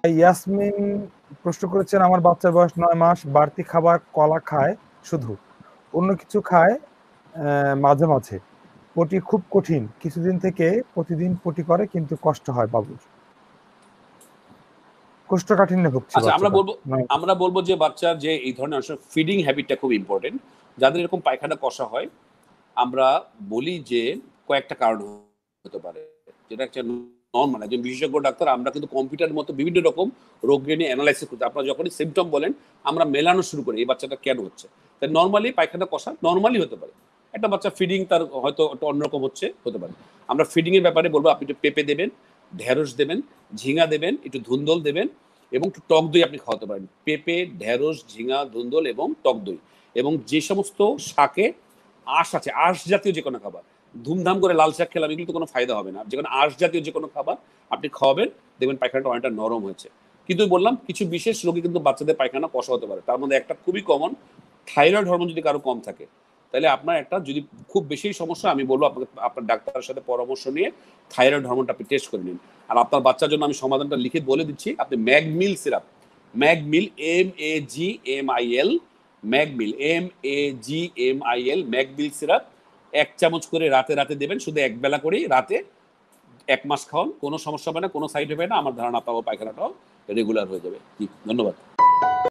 ইয়াসমিন প্রশ্ন করেছেন, আমার বাচ্চার বয়স 9 মাস, বাড়তি খাবার কলা খায় শুধু, অন্য কিছু খায় মাঝে মাঝে। পটি খুব কঠিন, কিছুদিন থেকে প্রতিদিন পটি করে কিন্তু কষ্ট হয় বাবুর। কোষ্ঠকাঠিন্যে ভুগছে আচ্ছা, বাচ্চাটা। আমরা বলবো যে বাচ্চার যে এই ধরনের আসলে ফিডিং হ্যাবিটটা খুব ইম্পর্টেন্ট। যাদের এরকম পায়খানা কষা হয়, আমরা বলি যে কয়েকটা কারণ হতে পারে, যেটা একটা নর্মাল একজন বিশেষজ্ঞ ডাক্তার। আমরা কিন্তু কম্পিউটারের মতো বিভিন্ন রকম রোগ নিয়ে অ্যানালাইসিস করতে, আপনারা যখনই সিমটম বলেন আমরা মেলানো শুরু করি এই বাচ্চাটা কেন হচ্ছে। তাই নর্মালি পায়খানা কষা নর্মালি হতে পারে, একটা বাচ্চা ফিডিং তার হয়তো একটু অন্যরকম হতে পারে। আমরা ফিডিং এর ব্যাপারে বলবো আপনি একটু পেঁপে দেবেন, ঢেঁড়স দেবেন, ঝিঙা দেবেন, একটু ধুন্দল দেবেন এবং একটু টক দই আপনি খাওয়াতে পারেন। পেঁপে, ঢেঁড়স, ঝিঙা, ধুন্দল এবং টক দই। এবং যে সমস্ত শাকে আঁশ আছে, আঁশ জাতীয় যে কোনো খাবার, ধুমধাম করে লাল শাক খেলাম এগুলো তো কোনো ফায়দা হবে না। যে কোনো আঁশ জাতীয় যে কোনো খাবার আপনি খাওয়াবেন, দেখবেন পায়খানাটা অনেকটা নরম হয়েছে। কিন্তু বললাম কিছু বিশেষ রোগী কিন্তু বাচ্চাদের পায়খানা কষা হতে পারে, তার মধ্যে একটা খুবই কমন, থাইরয়েড হরমোন যদি কারো কম থাকে, তাহলে আপনার একটা যদি খুব বেশি সমস্যা, আমি বলবো আপনাকে আপনার ডাক্তারের সাথে পরামর্শ নিয়ে থাইরয়েড হরমোনটা আপনি টেস্ট করে নিন। আর আপনার বাচ্চার জন্য আমি সমাধানটা লিখে বলে দিচ্ছি, আপনি Magmil syrup, Magmil MAGMIL, Magmil MAGMIL, Magmil syrup 1 চামচ করে রাতে রাতে দেবেন, শুধু এক বেলা করেই রাতে, 1 মাস খাওয়ান, কোনো সমস্যা হবে না, কোনো সাইড হবে না। আমার ধারণা আপনার পায়খানাটাও রেগুলার হয়ে যাবে। ধন্যবাদ।